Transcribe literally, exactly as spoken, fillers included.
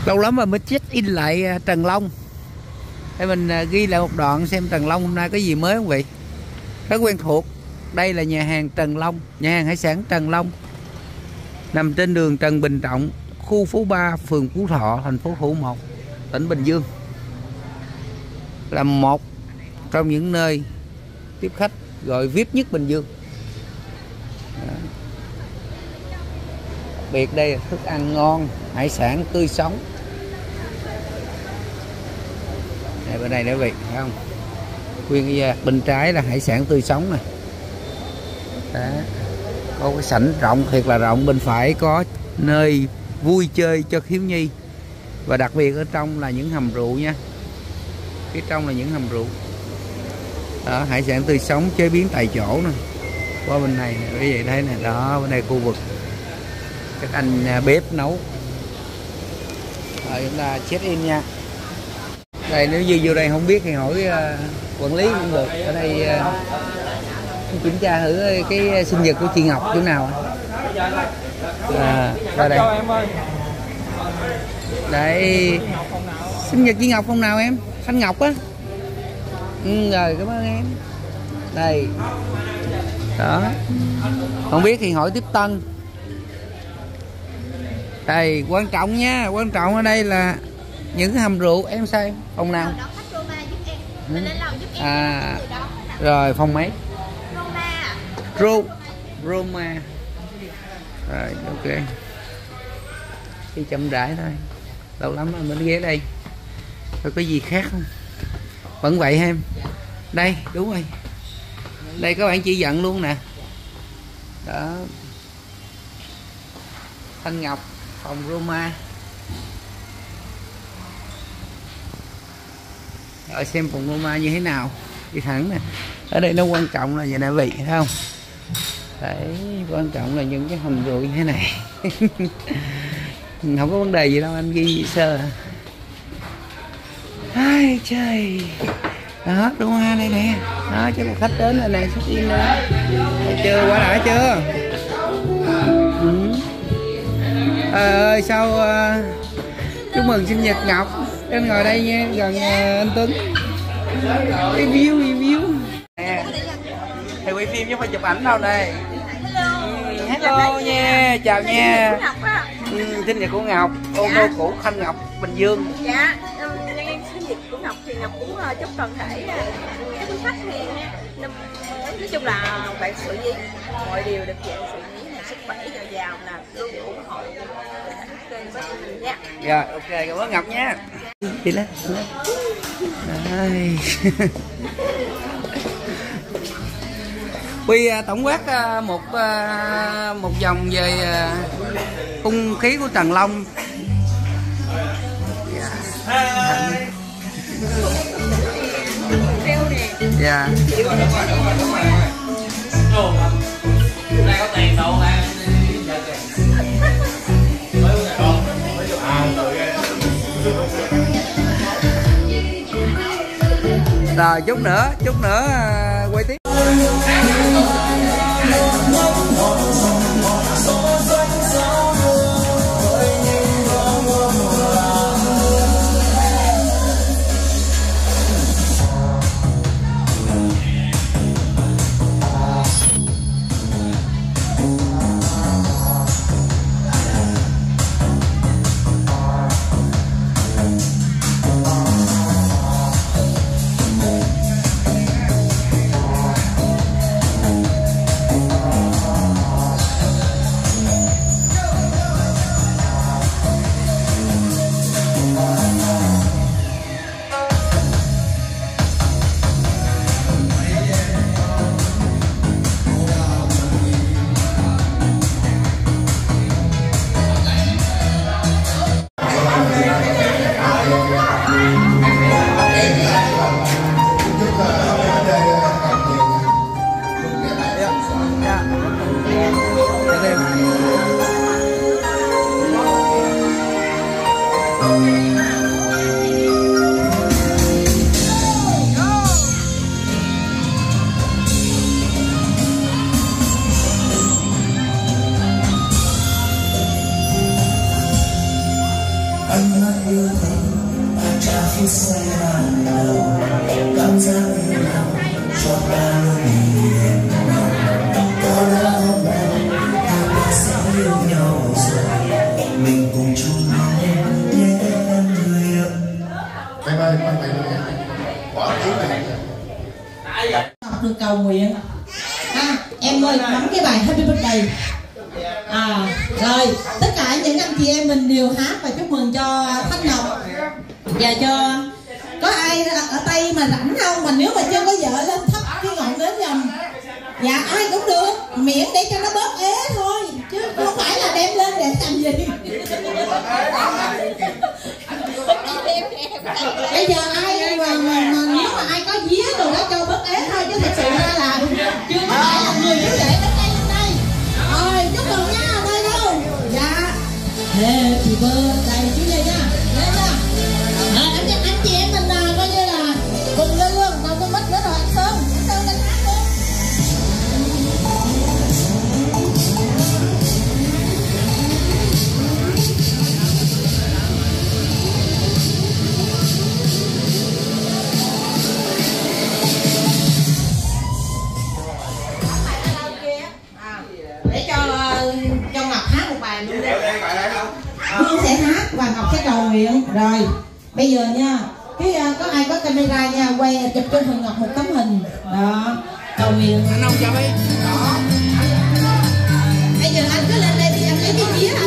Lâu lắm mà mới check in lại Trần Long. Để mình ghi lại một đoạn xem Trần Long hôm nay có gì mới không vị. Rất quen thuộc. Đây là nhà hàng Trần Long, nhà hàng hải sản Trần Long, nằm trên đường Trần Bình Trọng, khu phố ba, phường Phú Thọ, thành phố Thủ Dầu Một, tỉnh Bình Dương. Là một trong những nơi tiếp khách gọi vi ai pi nhất Bình Dương. Đó. Biệt đây là thức ăn ngon, hải sản tươi sống. Đây, bên này nữa vị, thấy không? Nguyên cái bên trái là hải sản tươi sống này. Đó. Có cái sảnh rộng, thiệt là rộng. Bên phải có nơi vui chơi cho thiếu nhi. Và đặc biệt ở trong là những hầm rượu nha. Phía trong là những hầm rượu. Đó, hải sản tươi sống chế biến tại chỗ nè. Qua bên này quý vị thấy nè, đó bên đây khu vực các anh bếp nấu. Rồi chúng ta check in nha. Đây nếu như vô đây không biết thì hỏi uh, quản lý cũng được. Ở đây uh, kiểm tra thử cái sinh nhật của chị Ngọc chỗ nào. À, ra đây. Đây sinh nhật chị Ngọc hôm nào em? Thanh Ngọc á. Ừ, rồi cảm ơn em. Đây. Đó. Không biết thì hỏi tiếp tân. Đây quan trọng nha, quan trọng ở đây là những hầm rượu. Em sao em? Phòng nào? Ừ. À, rồi phòng mấy? Roma. Roma. Rồi ok. Đi chậm rãi thôi. Lâu lắm rồi mình ghé đây. Rồi có gì khác không? Vẫn vậy em. Đây đúng rồi. Đây các bạn chỉ dẫn luôn nè. Đó. Thanh Ngọc, phòng Roma. Rồi xem phòng Roma như thế nào. Đi thẳng nè. Ở đây nó quan trọng là vậy nè vị, thấy không? Đấy, quan trọng là những cái hầm rượu như thế này. Không có vấn đề gì đâu, anh ghi sơ. Ai trời. Đó, Roma đây nè. Đó, chắc là khách đến rồi nè, check in nữa. Thấy chưa, quá đã chưa? Ừ. À, ơi sao uh, chúc mừng sinh nhật Ngọc. Anh ngồi đây nha, gần uh, anh Tuấn. Review, review. Nè. Thầy quay phim chứ không phải chụp ảnh đâu đây. Hello, hello nha, chào nha. Ừ, sinh nhật của Ngọc, ô tô cũ Thanh Ngọc, Bình Dương. Dạ, nhân sinh nhật của Ngọc thì Ngọc cũng chúc toàn thể các quý khách thì năm mới nói chung là bạn sự gì mọi điều được dạng sự nhí, sức khỏe dồi dào là luôn ủng hộ kênh với mình nha. Rồi ok, cảm ơn Ngọc nha. Đi lên. Đây. Quy tổng quát một một vòng về không khí của Trần Long. Dạ. Đây có tiền đâu mà. Rồi chút nữa, chút nữa quay tiếp. yêu thế ta trả phút say ban đầu cảm giác yêu lòng cho ta luôn hiền nhau có lẽ hôm nay ta sẽ yêu nhau rồi mình cùng chung nhau nhé em người yêu. Bye bye bye bye quả tiếng này học được cầu nguyện à, em ơi bấm cái bài Happy Birthday à rồi tất cả những anh chị em mình đều hát và chúc mừng cho Thanh Ngọc và cho có ai ở Tây mà rảnh không mà nếu mà chưa có vợ lên thắp cái ngọn nến nhầm dạ ai cũng được miễn để cho nó bớt ế thôi chứ không phải là đem lên để làm gì. Bây giờ ai mà, mà, mà nếu mà ai có vía đồ đó cho bớt ế thôi chứ thật sự ra là chưa có phải là người yếu để đến đây lên đây rồi chúc mừng nha đây đâu dạ Happy Birthday chú đây nha lên nha à, anh, anh chị em mình là coi như là cùng lên luôn đâu có mất nữa rồi anh Sơn anh Sơn lên hát luôn. Để cho cho Ngọc hát một bài luôn đi. Hương sẽ hát và Ngọc sẽ cầu nguyện rồi. Bây giờ nha, cái có ai có camera nha, quay chụp cho Hương Ngọc một tấm hình đó, cầu nguyện. Anh không cho đi. Bây giờ anh cứ lên đây đi, anh lấy cái vía